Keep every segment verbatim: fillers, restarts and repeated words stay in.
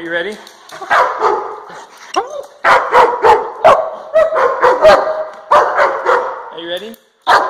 you ready? Are you ready?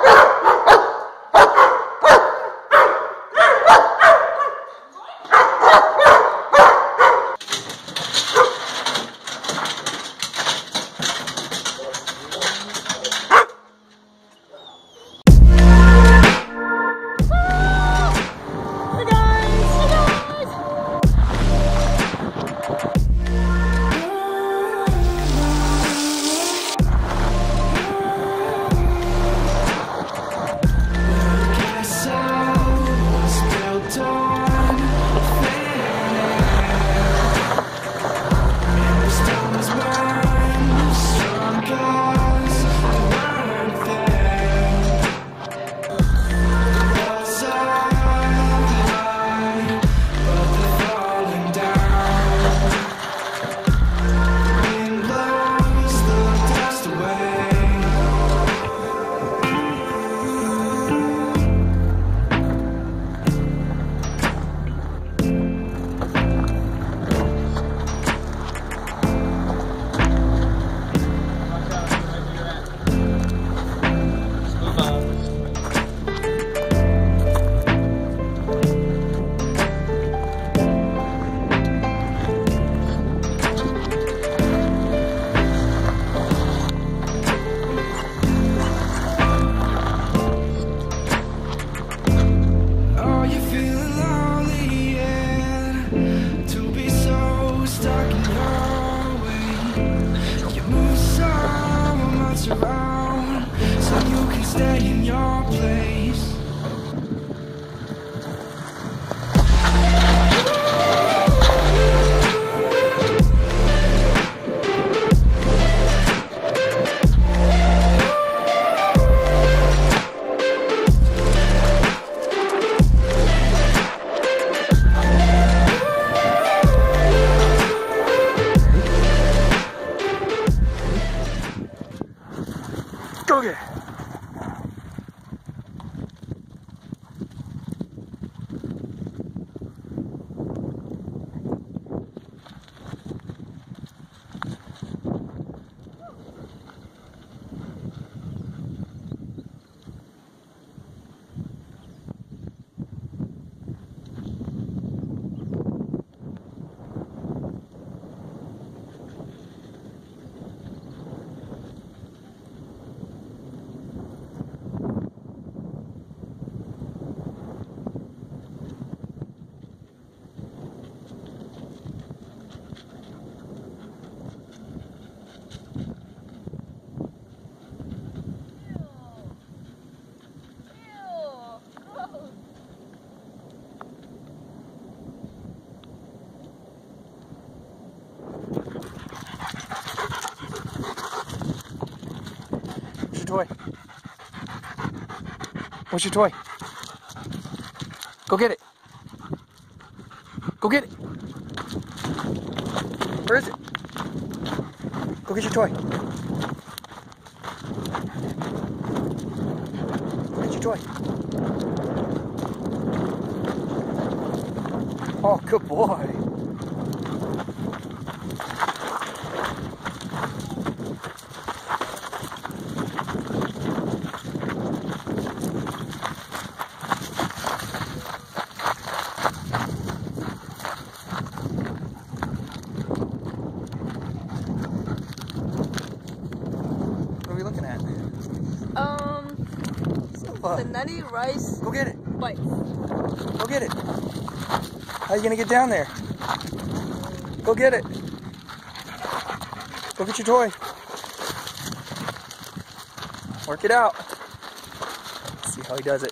Around so you can stay in your place. Go get it. Toy. What's your toy? Go get it. Go get it. Where is it? Go get your toy. Go get your toy. Oh, good boy. What are we looking at? Um, Silva. the Nutty Rice Go get it. Bites. Go get it. How are you gonna get down there? Go get it. Go get your toy. Work it out. Let's see how he does it.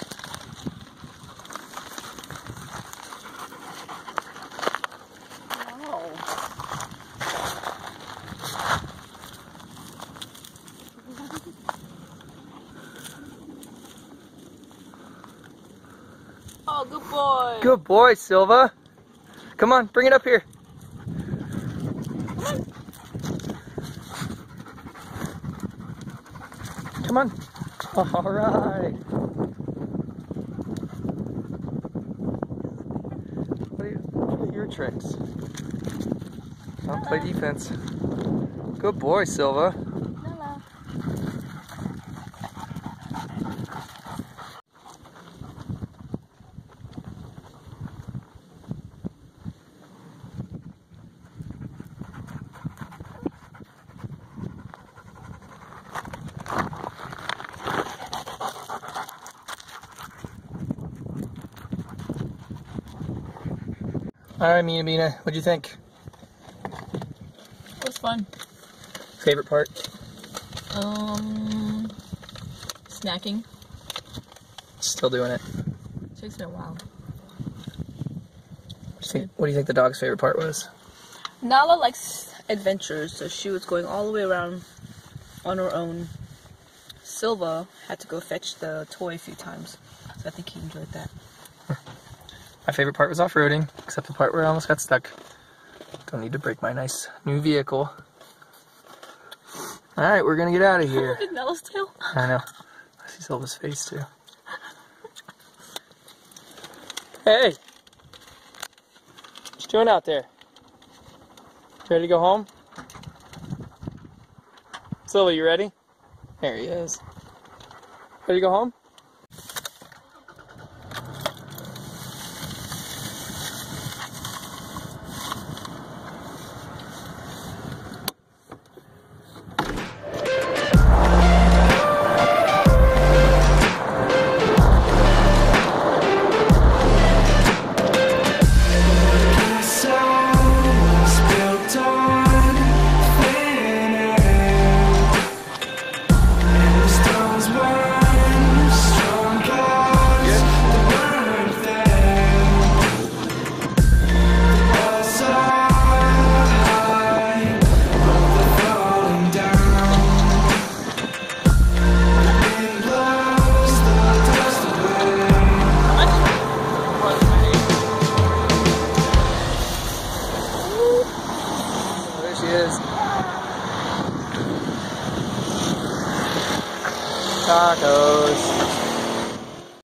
Oh, good boy. Good boy, Silva. Come on, bring it up here. Come on. All right. What are your, what are your tricks? Don't play defense. Good boy, Silva. Nala. All right, Mina Mina, what'd you think? It was fun. Favorite part? Um, snacking. Still doing it. Takes me a while. What do you think, what do you think the dog's favorite part was? Nala likes adventures, so she was going all the way around on her own. Silva had to go fetch the toy a few times, so I think he enjoyed that. My favorite part was off-roading, except the part where I almost got stuck. Don't need to break my nice new vehicle. Alright, we're gonna get out of here. Look at Nala's tail. I know. I see Silva's face too. Hey! What you doing out there? Ready to go home? Silva, you ready? There he is. Ready to go home? Taco.